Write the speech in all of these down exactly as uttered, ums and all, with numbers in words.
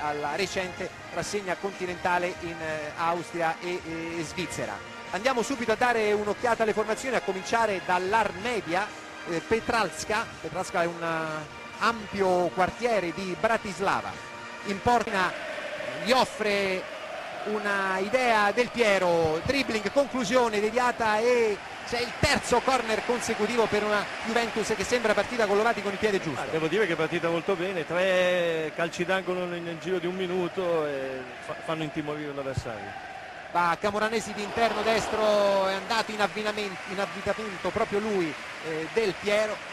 alla recente rassegna continentale in eh, Austria e, e Svizzera. Andiamo subito a dare un'occhiata alle formazioni, a cominciare dall'Armedia. eh, Petralska, Petralska è un uh, ampio quartiere di Bratislava, in porta gli offre una idea Del Piero, dribbling, conclusione deviata e c'è il terzo corner consecutivo per una Juventus che sembra partita con Lovati con il piede giusto. Ah, devo dire che è partita molto bene, tre calci d'angolo nel giro di un minuto e fa fanno intimorire l'avversario. Va Camoranesi di interno destro, è andato in avvitamento, in avvitamento proprio lui, eh, Del Piero,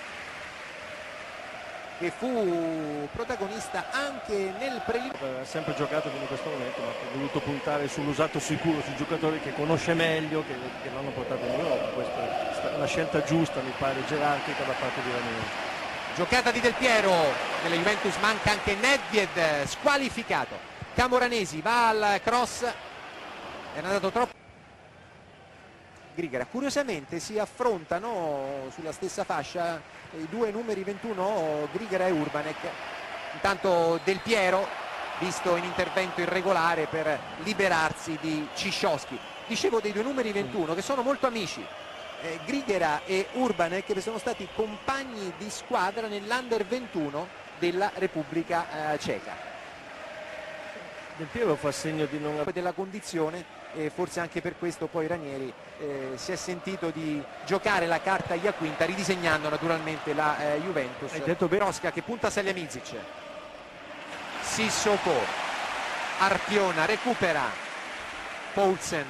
che fu protagonista anche nel preliminare. Ha sempre giocato fino a questo momento, ma ha voluto puntare sull'usato sicuro, sui giocatori che conosce meglio, che, che l'hanno portato in Europa. Questa è una scelta giusta, mi pare, gerarchica da parte di Ranieri. Giocata di Del Piero, nella Juventus manca anche Nedved, squalificato. Camoranesi va al cross, è andato troppo. Grigera, curiosamente si affrontano sulla stessa fascia i due numeri ventuno, Grigera e Urbanek. Intanto Del Piero visto in intervento irregolare per liberarsi di Ciscioschi. Dicevo dei due numeri ventuno che sono molto amici, eh, Grigera e Urbanek, che sono stati compagni di squadra nell'Under ventuno della Repubblica eh, Ceca. Del Piero fa segno di non della condizione e forse anche per questo poi Ranieri eh, si è sentito di giocare la carta Iaquinta, ridisegnando naturalmente la eh, Juventus. Hai detto bene. Rosca che punta Salihamidzic, Sissoko, Arpiona recupera, Poulsen,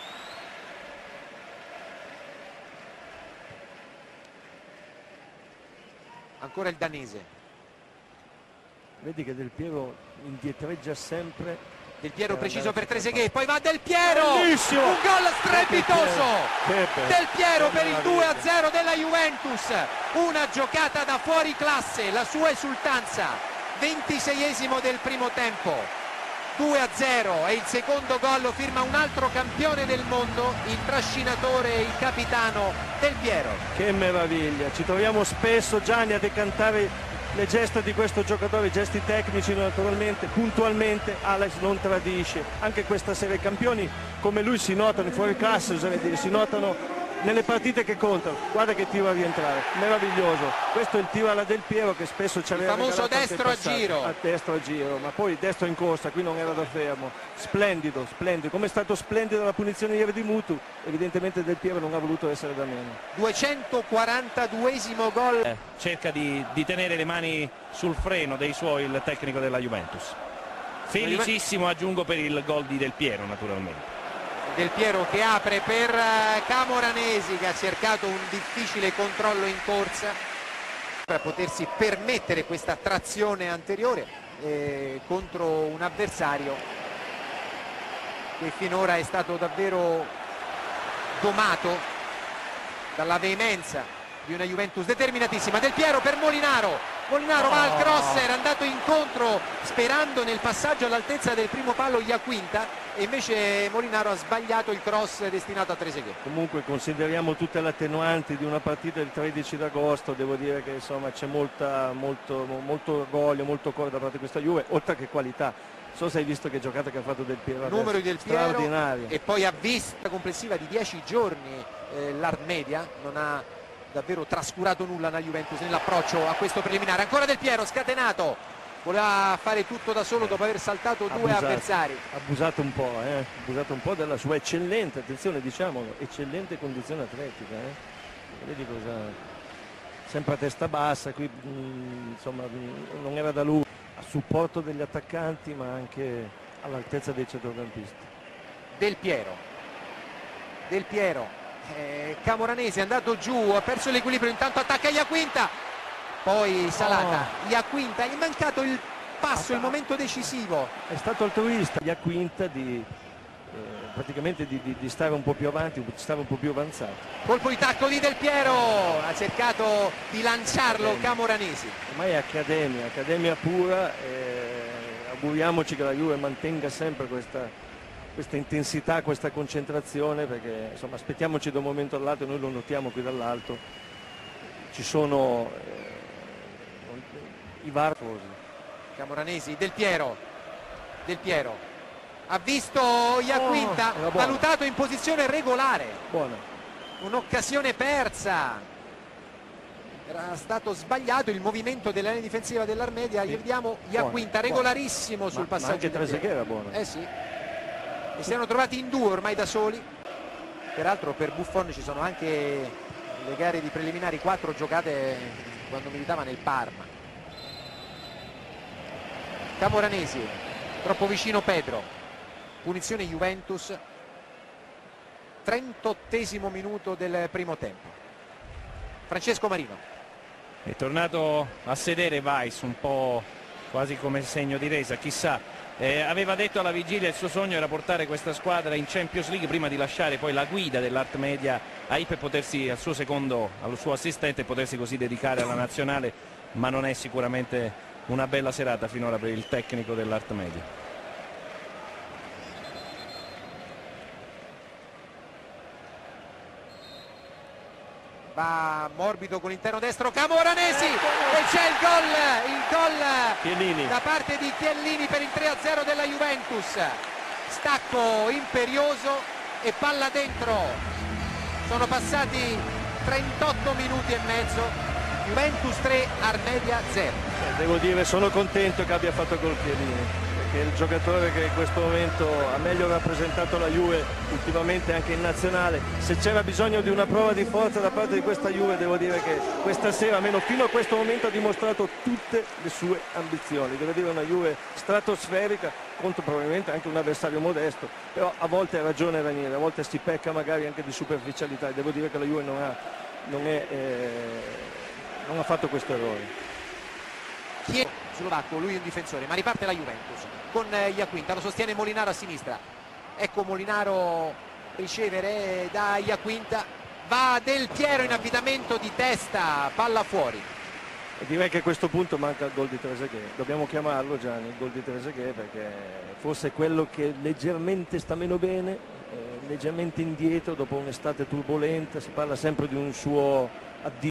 ancora il danese. Vedi che Del Piero indietreggia sempre. Del Piero preciso per Trezeguet, poi va Del Piero, bellissimo, un gol strepitoso Del Piero per il due a zero della Juventus, una giocata da fuori classe, la sua esultanza, ventiseiesimo del primo tempo, due a zero, e il secondo gol lo firma un altro campione del mondo, il trascinatore, il capitano Del Piero. Che meraviglia, ci troviamo spesso, Gianni, a decantare le gesta di questo giocatore, i gesti tecnici naturalmente, puntualmente Alex non tradisce. Anche questa serie campioni come lui si notano, fuori classe oserei dire, si notano nelle partite che contano. Guarda che tiro a rientrare, meraviglioso. Questo è il tiro alla Del Piero che spesso ci aveva il famoso destro a giro. A destro a giro, ma poi destro in corsa, qui non era da fermo. Splendido, splendido, come è stato splendido la punizione ieri di Mutu, evidentemente Del Piero non ha voluto essere da meno. duecentoquarantaduesimo gol. Eh, cerca di, di tenere le mani sul freno dei suoi il tecnico della Juventus. Felicissimo, aggiungo, per il gol di Del Piero naturalmente. Del Piero che apre per Camoranesi, che ha cercato un difficile controllo in corsa per potersi permettere questa trazione anteriore eh, contro un avversario che finora è stato davvero domato dalla veemenza di una Juventus determinatissima. Del Piero per Molinaro, Molinaro va al cross, era andato incontro sperando nel passaggio all'altezza del primo palo Iaquinta, e invece Molinaro ha sbagliato il cross destinato a Trezeguet. Comunque consideriamo tutte le attenuanti di una partita del tredici d'agosto, devo dire che insomma c'è molta, molto, molto orgoglio, molto cuore da parte di questa Juve, oltre che qualità. Non so se hai visto che giocata che ha fatto Del Piero, numero di Del Piero, straordinario. E poi ha visto complessiva di dieci giorni eh, l'Armedia, non ha davvero trascurato nulla nella Juventus nell'approccio a questo preliminare. Ancora Del Piero scatenato, voleva fare tutto da solo dopo aver saltato due abusato, avversari. Ha abusato un po', eh? abusato un po' della sua eccellente, attenzione diciamolo, eccellente condizione atletica. Eh? Vedi cosa, sempre a testa bassa, qui mh, insomma mh, non era da lui, a supporto degli attaccanti ma anche all'altezza dei centrocampisti. Del Piero, Del Piero. Eh, Camoranesi è andato giù, ha perso l'equilibrio, intanto attacca Iaquinta, poi Salata, oh. Iaquinta, gli è mancato il passo, il momento decisivo. È stato altruista Iaquinta di eh, praticamente di, di, di stare un po' più avanti, di stare un po' più avanzato. Colpo di tacco di Del Piero, ha cercato di lanciarlo accademia. Camoranesi. Ormai è accademia, accademia pura, eh, auguriamoci che la Juve mantenga sempre questa questa intensità, questa concentrazione, perché insomma aspettiamoci da un momento all'altro, noi lo notiamo qui dall'alto, ci sono eh, i varfosi. Camoranesi, Del Piero, Del Piero ha visto Iaquinta, oh, valutato in posizione regolare, buona, un'occasione persa, era stato sbagliato il movimento della linea difensiva dell'Armedia. Sì. Gli vediamo Iaquinta regolarissimo sul ma, passaggio, ma anche Trezeguet era buono, eh sì, e si erano trovati in due ormai da soli. Peraltro per Buffon ci sono anche le gare di preliminari, quattro giocate quando militava nel Parma. Camoranesi troppo vicino Pedro, punizione Juventus, trentottesimo minuto del primo tempo. Francesco Marino è tornato a sedere Weiss, un po' quasi come segno di resa, chissà. Eh, aveva detto alla vigilia il suo sogno era portare questa squadra in Champions League prima di lasciare poi la guida dell'Art Media a Ipe e potersi, al suo secondo, al suo assistente, e potersi così dedicare alla nazionale, ma non è sicuramente una bella serata finora per il tecnico dell'Art Media. Va morbido con l'interno destro Camoranesi e c'è il gol, il gol Chiellini. da parte di Chiellini per il tre a zero della Juventus. Stacco imperioso e palla dentro. Sono passati trentotto minuti e mezzo. Juventus tre, Armedia zero. Eh, devo dire, sono contento che abbia fatto gol Chiellini, perché è il giocatore che in questo momento ha meglio rappresentato la Juve ultimamente anche in nazionale. Se c'era bisogno di una prova di forza da parte di questa Juve, devo dire che questa sera, almeno fino a questo momento, ha dimostrato tutte le sue ambizioni. Devo dire, una Juve stratosferica contro probabilmente anche un avversario modesto, però a volte ha ragione Ranieri, a volte si pecca magari anche di superficialità. Devo dire che la Juve non ha, non è, eh, non ha fatto questo errore. Chi è slovacco? Lui è un difensore, ma riparte la Juventus con Iaquinta, lo sostiene Molinaro a sinistra. Ecco Molinaro ricevere da Iaquinta, va Del Piero in avvitamento di testa, palla fuori. E direi che a questo punto manca il gol di Trezeguet, dobbiamo chiamarlo Gianni, il gol di Trezeguet, perché forse è quello che leggermente sta meno bene, eh, leggermente indietro dopo un'estate turbolenta. Si parla sempre di un suo addio.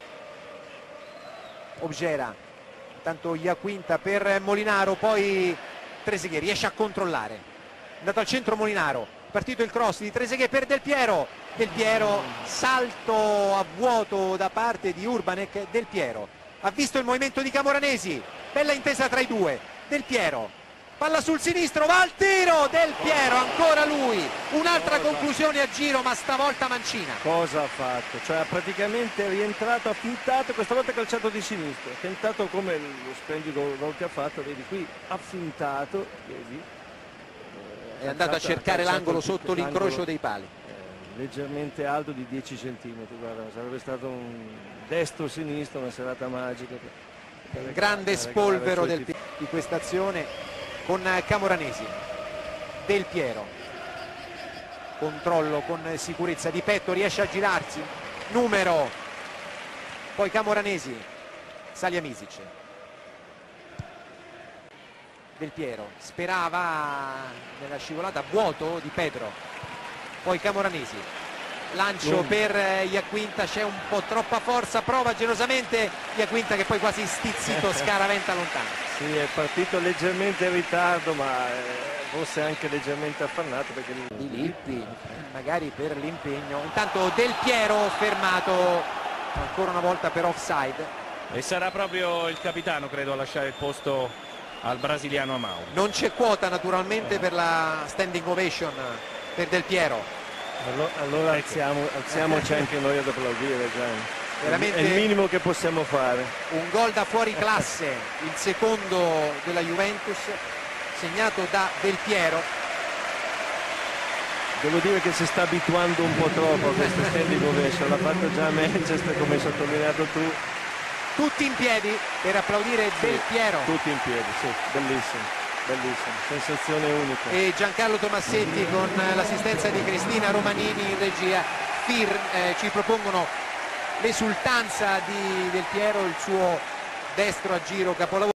Obgera, intanto Iaquinta per Molinaro, poi Trezeguet riesce a controllare, è andato al centro Molinaro, partito il cross di Trezeguet per Del Piero. Del Piero, salto a vuoto da parte di Urbanek. Del Piero ha visto il movimento di Camoranesi, bella intesa tra i due. Del Piero, palla sul sinistro, va al tiro. Del Piero, ancora lui, un'altra conclusione a giro, ma stavolta mancina. Cosa ha fatto? Cioè ha praticamente rientrato, ha fintato, questa volta calciato di sinistra, ha tentato come lo splendido gol che ha fatto, vedi qui, ha fintato, vedi, è andato a cercare l'angolo sotto l'incrocio dei pali, eh, leggermente alto di dieci centimetri. Guarda, sarebbe stato un destro-sinistro, una serata magica. il grande spolvero del, di questa azione con Camoranesi. Del Piero, controllo con sicurezza di petto, riesce a girarsi, numero, poi Camoranesi, Salihamidzic. Del Piero sperava nella scivolata a vuoto di Pedro, poi Camoranesi, lancio mm. per Iaquinta, c'è un po' troppa forza, prova generosamente Iaquinta che poi quasi stizzito scaraventa lontano. Sì, è partito leggermente in ritardo, ma forse anche leggermente affannato, perché di Lippi, magari per l'impegno. Intanto Del Piero fermato ancora una volta per offside, e sarà proprio il capitano, credo, a lasciare il posto al brasiliano Amau. Non c'è quota naturalmente per la standing ovation per Del Piero. Allora, allora alziamo, alziamoci anche noi ad applaudire, Gianni. Veramente è il minimo che possiamo fare. Un gol da fuori classe, il secondo della Juventus, segnato da Del Piero. Devo dire che si sta abituando un po' troppo a questa standing ovation, l'ha fatto già a Manchester, come hai sottolineato tu. Tutti in piedi per applaudire sì, Del Piero. Tutti in piedi, sì, bellissimo, bellissimo, sensazione unica. E Giancarlo Tomassetti con l'assistenza di Cristina Romanini in regia Fir, eh, ci propongono l'esultanza di Del Piero, il suo destro a giro capolavoro.